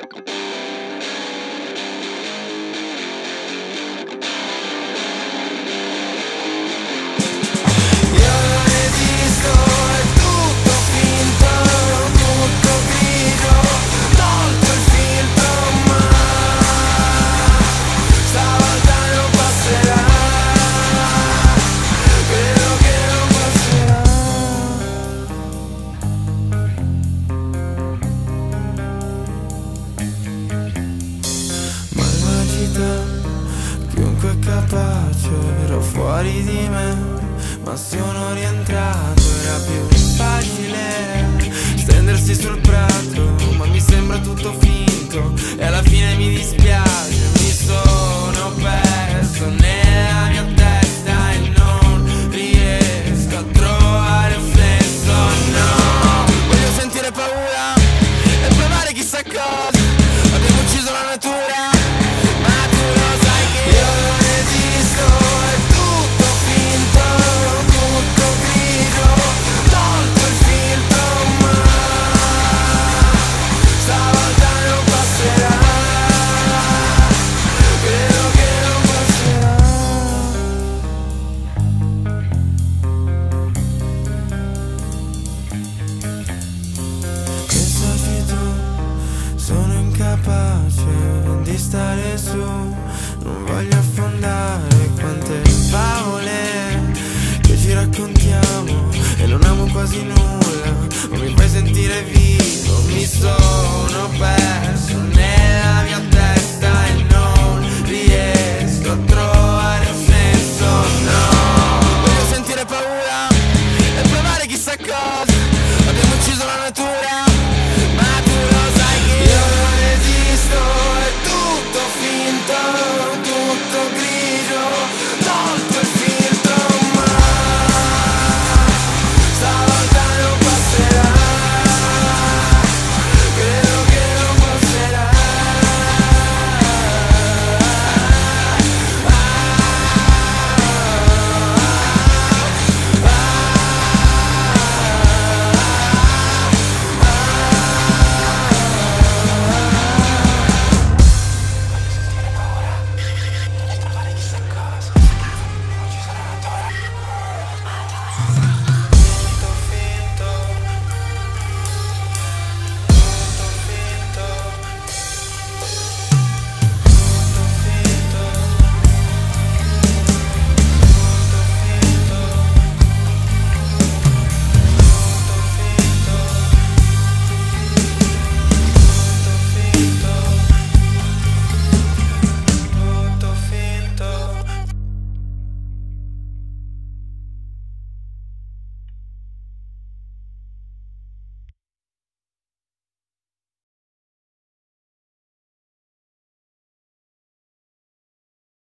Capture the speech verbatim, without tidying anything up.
Chiunque è capace, ero fuori di me, ma sono rientrato. Era più facile stendersi sul prato, ma mi sembra tutto finto e alla fine mi dispiace. Mi sono perso nella mia testa e non riesco a trovare un senso, no. Voglio sentire paura e provare chissà cosa. Abbiamo ucciso la natura. Sono incapace di stare su, non voglio affondare quante favole che ci raccontiamo e non amo quasi nulla.